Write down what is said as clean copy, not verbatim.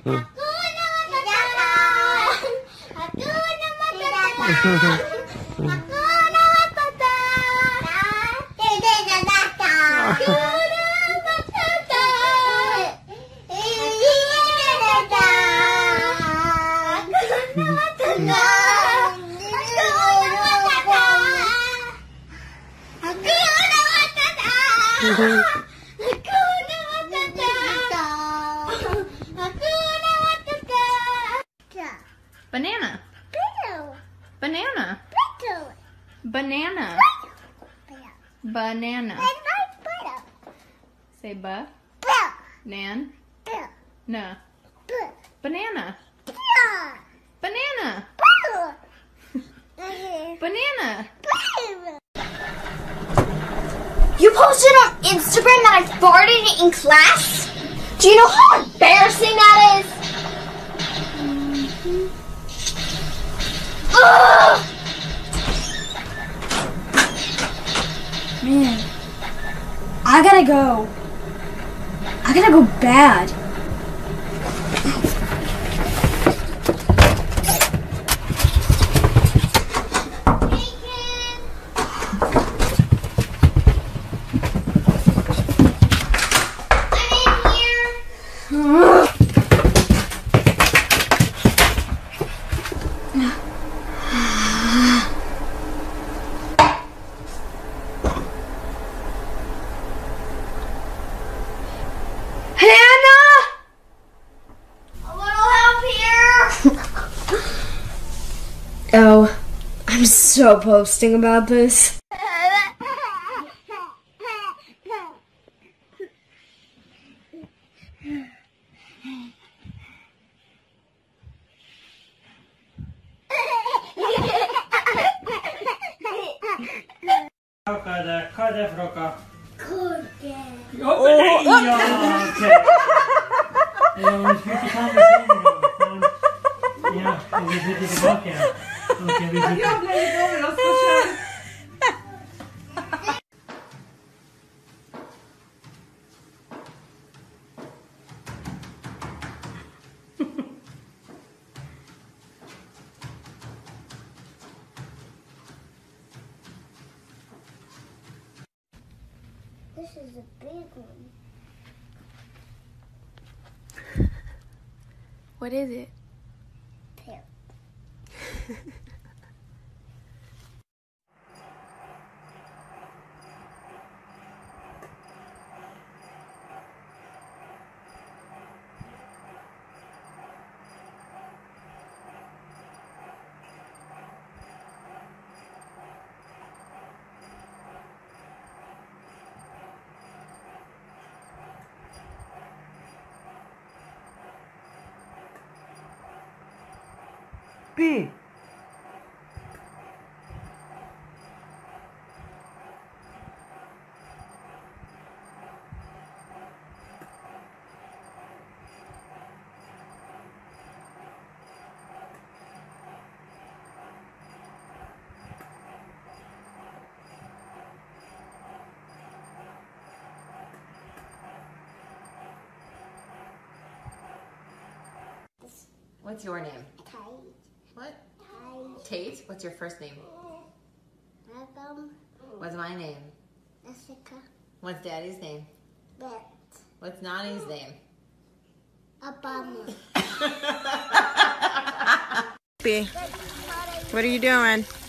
Banana. Banana. Banana. Banana. Say ba. Nan. Na. Banana. Banana. Banana. You posted on Instagram that I farted in class? Do you know how embarrassing that is? Ugh! Man, I gotta go. I gotta go bad. Oh, I'm so posting about this. This is a big one. What is it? Pear. B. What's your name? Tate. What? Tate. Tate? What's your first name? Malcolm. What's my name? Jessica. What's Daddy's name? Bet. What's Nani's name? Obama. B. What are you doing?